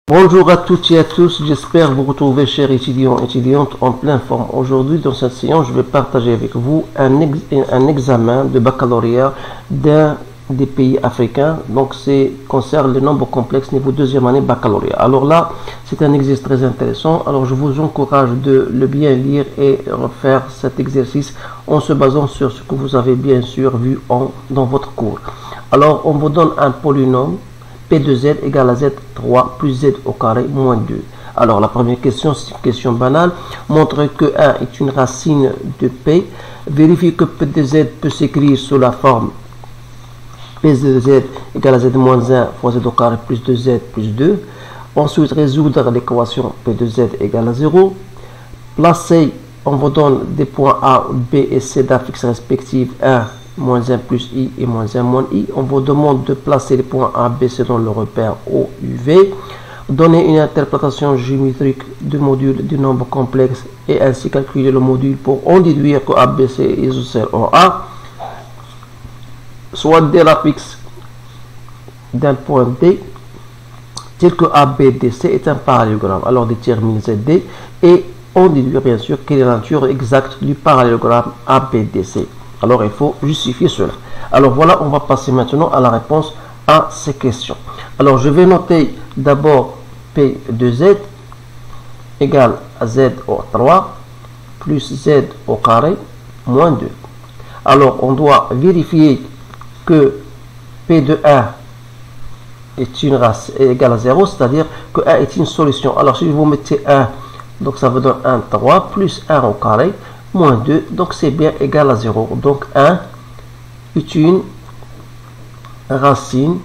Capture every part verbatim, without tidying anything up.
Bonjour à toutes et à tous, j'espère vous retrouver chers étudiants et étudiantes en pleine forme. Aujourd'hui dans cette séance, je vais partager avec vous un, ex un examen de baccalauréat d'un des pays africains. Donc c'est concerne le nombre complexe niveau deuxième année baccalauréat. Alors là, c'est un exercice très intéressant. Alors je vous encourage de le bien lire et refaire cet exercice en se basant sur ce que vous avez bien sûr vu en, dans votre cours. Alors on vous donne un polynôme P de Z égale à Z trois plus Z au carré moins deux. Alors la première question, c'est une question banale. Montre que un est une racine de P. Vérifie que P de Z peut s'écrire sous la forme P de Z égale à Z moins un fois Z au carré plus deux Z plus deux. Ensuite, résoudre l'équation P de Z égale à zéro. Placer, on vous donne des points A, B et C d'affixes respectifs un, moins un plus I et moins un moins I. On vous demande de placer les points A, B, C dans le repère O, U, V. Donner une interprétation géométrique du module du nombre complexe et ainsi calculer le module pour en déduire que A, B, C est isocèle en A. Soit D l'affixe d'un point D tel que A, B, D, C est un parallélogramme. Alors détermine Z D et on déduit bien sûr quelle est la nature exacte du parallélogramme A, B, D, C. Alors, il faut justifier cela. Alors, voilà, on va passer maintenant à la réponse à ces questions. Alors, je vais noter d'abord P de Z égale à Z au trois plus Z au carré moins deux. Alors, on doit vérifier que P de un est une race égale à zéro, c'est-à-dire que un est une solution. Alors, si vous mettez un, donc ça vous donne un trois plus un au carré moins deux, donc c'est bien égal à zéro. Donc un est une racine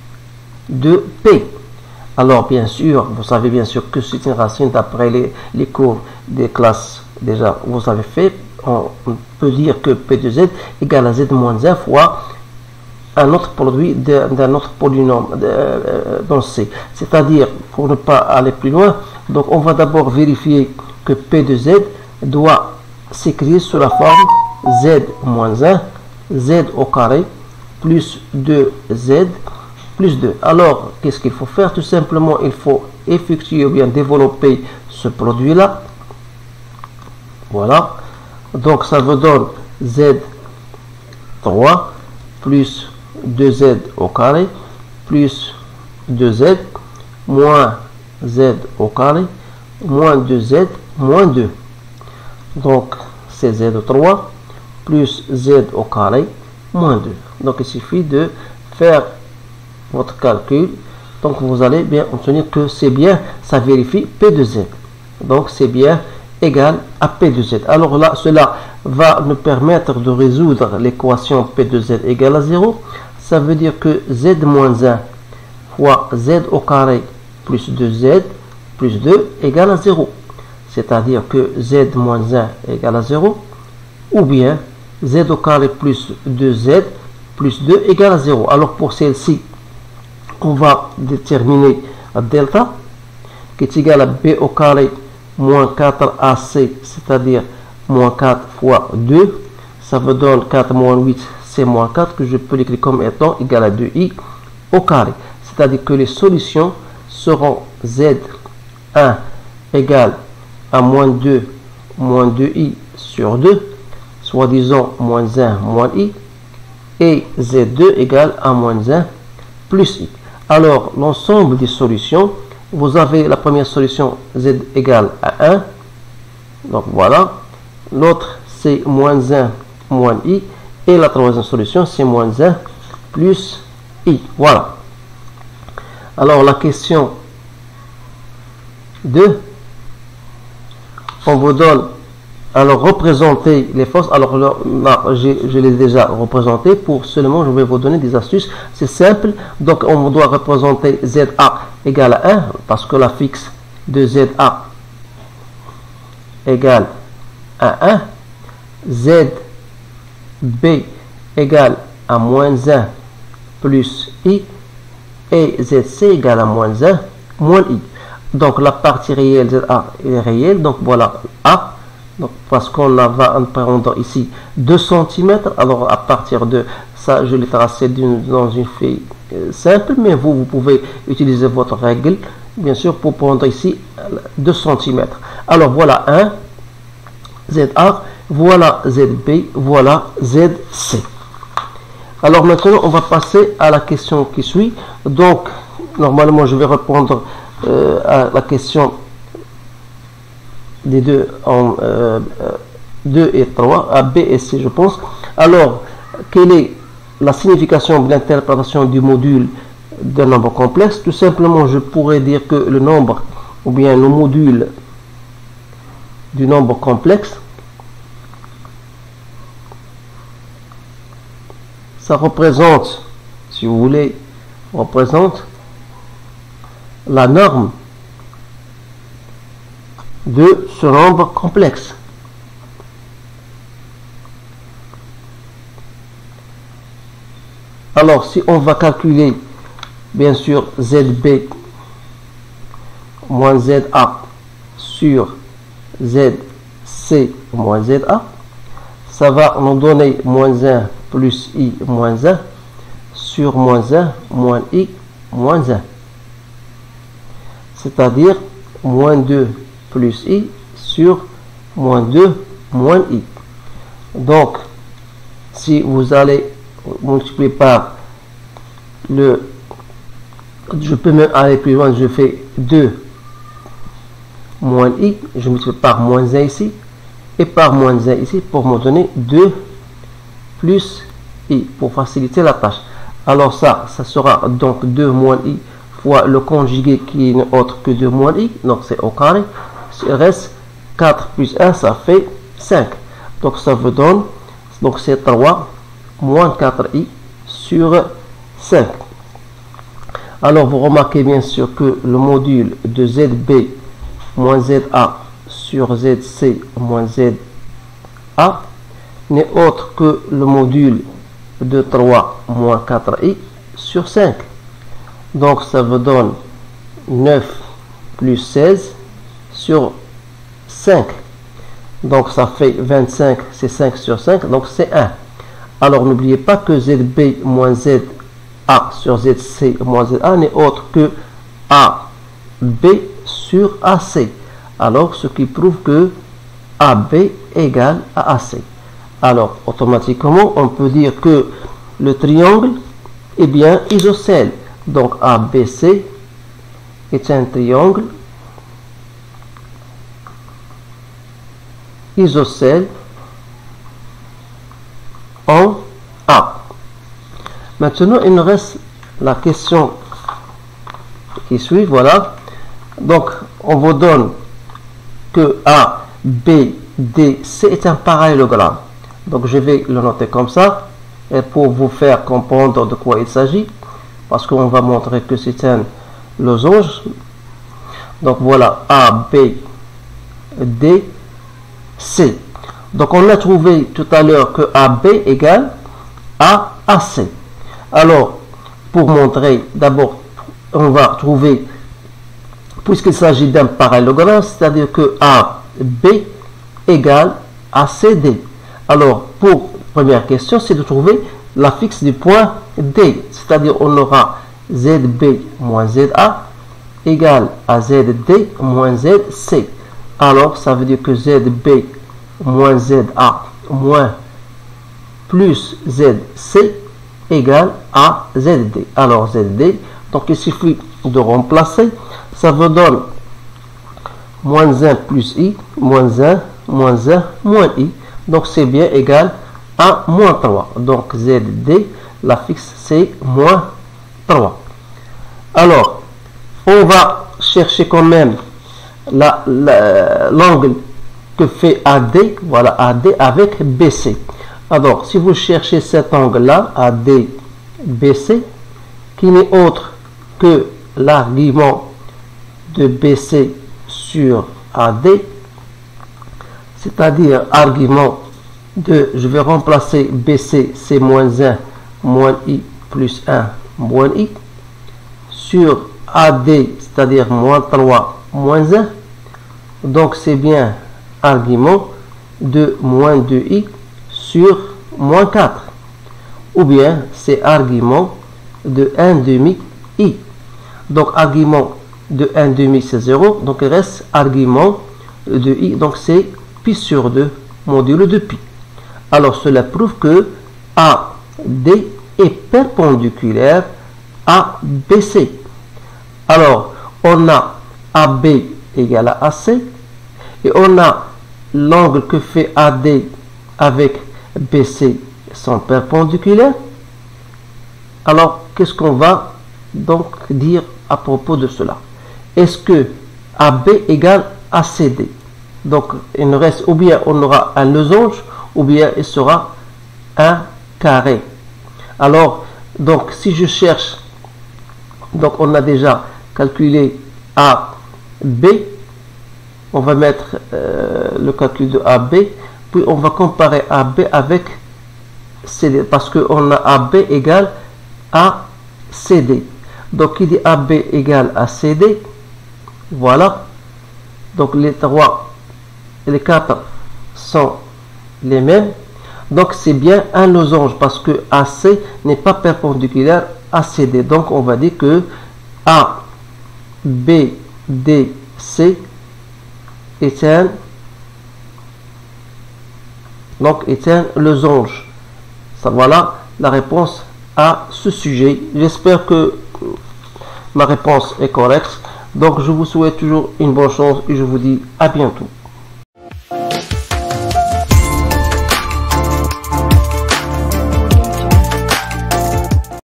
de P. Alors bien sûr, vous savez bien sûr que c'est une racine d'après les, les cours des classes déjà vous avez fait. On peut dire que P de Z égale à Z moins un fois un autre produit d'un autre polynôme euh, dans C. C'est-à-dire, pour ne pas aller plus loin, donc on va d'abord vérifier que P de Z doit s'écrire sous la forme Z moins un, Z au carré, plus deux Z, plus deux. Alors, qu'est-ce qu'il faut faire? Tout simplement, il faut effectuer ou bien développer ce produit-là. Voilà. Donc, ça vous donne Z trois, plus deux Z au carré, plus deux Z, moins Z au carré, moins deux Z, moins deux. Donc, c'est Z trois plus Z au carré moins deux. Donc, il suffit de faire votre calcul. Donc, vous allez bien obtenir que c'est bien, ça vérifie P de Z. Donc, c'est bien égal à P de Z. Alors là, cela va nous permettre de résoudre l'équation P de Z égale à zéro. Ça veut dire que Z moins un fois Z au carré plus deux Z plus deux égale à zéro. C'est-à-dire que Z moins un égale à zéro, ou bien Z au carré plus deux Z plus deux égale à zéro. Alors pour celle-ci, on va déterminer delta, qui est égal à B au carré moins quatre A C, c'est-à-dire moins quatre fois deux. Ça vous donne quatre moins huit, c'est moins quatre, que je peux l'écrire comme étant égal à deux I au carré. C'est-à-dire que les solutions seront Z un égale à moins deux, moins deux I sur deux, soit disant moins un, moins I, et Z deux égale à moins un plus I. Alors, l'ensemble des solutions, vous avez la première solution Z égale à un, donc voilà, l'autre c'est moins un, moins I, et la troisième solution c'est moins un plus I, voilà. Alors, la question deux, on vous donne, alors représenter les forces. Alors là, là je les ai déjà représenté. Pour seulement, je vais vous donner des astuces. C'est simple. Donc, on doit représenter Z A égale à un, parce que la fixe de Z A égale à un. Z B égale à moins un plus I. Et Z C égale à moins un moins I. Donc, la partie réelle Z A est réelle. Donc, voilà A. Donc, parce qu'on va prendre ici deux centimètres. Alors, à partir de ça, je l'ai tracé dans une feuille euh, simple. Mais vous, vous pouvez utiliser votre règle bien sûr, pour prendre ici deux centimètres. Alors voilà un Z A, voilà Z B, voilà Z C. Alors maintenant, on va passer à la question qui suit. Donc, normalement, je vais répondre euh, à la question des deux en euh, deux et trois, à B et C, je pense. Alors, quelle est la signification de l'interprétation du module d'un nombre complexe? Tout simplement, je pourrais dire que le nombre, ou bien le module du nombre complexe, ça représente, si vous voulez, représente la norme de ce nombre complexe. Alors, si on va calculer, bien sûr, Z B moins Z A sur Z C moins Z A, ça va nous donner moins un plus I moins un sur moins un moins I moins un. C'est-à-dire moins deux plus I sur moins deux moins I. Donc, si vous allez multiplier par le, je peux même aller plus loin, je fais deux moins I, je multiplie par moins un ici, et par moins un ici, pour me donner deux plus I, pour faciliter la tâche. Alors ça, ça sera donc deux moins I fois le conjugué qui n'est autre que deux moins I, donc c'est au carré. Il reste quatre plus un, ça fait cinq. Donc ça vous donne, donc c'est trois moins quatre I sur cinq. Alors vous remarquez bien sûr que le module de Z B moins Z A sur Z C moins Z A n'est autre que le module de trois moins quatre I sur cinq. Donc ça vous donne neuf plus seize sur cinq. Donc ça fait vingt-cinq, c'est cinq sur cinq, donc c'est un. Alors n'oubliez pas que Z B moins Z A sur Z C moins Z A n'est autre que A B sur A C. Alors ce qui prouve que A B égale à A C. Alors automatiquement on peut dire que le triangle est bien isocèle. Donc A B C est un triangle isocèle en A. Maintenant, il nous reste la question qui suit. Voilà. Donc, on vous donne que A, B, D, C est un parallélogramme. Donc, je vais le noter comme ça. Et pour vous faire comprendre de quoi il s'agit, parce qu'on va montrer que c'est un losange. Donc, voilà A, B, D, C. Donc, on a trouvé tout à l'heure que A B égale A A C. Alors, pour montrer, d'abord, on va trouver, puisqu'il s'agit d'un parallélogramme, c'est-à-dire que A B égale A C D. Alors, pour la première question, c'est de trouver la fixe du point D. C'est-à-dire, on aura Z B moins Z A égale à Z D moins Z C. Alors, ça veut dire que Z B moins Z A moins plus Z C égale à Z D. Alors, Z D, donc il suffit de remplacer, ça vous donne moins un plus I, moins un, moins un, moins I. Donc, c'est bien égal à moins trois. Donc, Z D, la fixe, c'est moins trois. Alors, on va chercher quand même l'angle que fait A D, voilà A D avec B C. Alors, si vous cherchez cet angle-là, A D B C, qui n'est autre que l'argument de B C sur A D, c'est-à-dire argument de, je vais remplacer B C, c'est moins un, moins I, plus un, moins I, sur A D, c'est-à-dire moins trois, moins un, donc c'est bien argument de moins deux I sur moins quatre, ou bien c'est argument de un demi I. Donc argument de un demi, c'est zéro. Donc, il reste argument de i. Donc, c'est pi sur deux modulo de pi. Alors, cela prouve que A D est perpendiculaire à B C. Alors, on a A B égale à A C. Et on a l'angle que fait A D avec B C sont perpendiculaires. Alors, qu'est-ce qu'on va donc dire à propos de cela? Est-ce que A B égale A C D? Donc, il nous reste, ou bien on aura un losange, ou bien il sera un carré. Alors, donc, si je cherche, donc on a déjà calculé A B, on va mettre euh, le calcul de A B, puis on va comparer A B avec C D, parce qu'on a A B égale à C D. Donc, il dit A B égale à C D, voilà. Donc, les trois et les quatre sont les mêmes. Donc, c'est bien un losange, parce que A C n'est pas perpendiculaire à C D. Donc, on va dire que A B D C est un, donc est un losange. Ça, voilà la réponse à ce sujet. J'espère que ma réponse est correcte. Donc, je vous souhaite toujours une bonne chance et je vous dis à bientôt.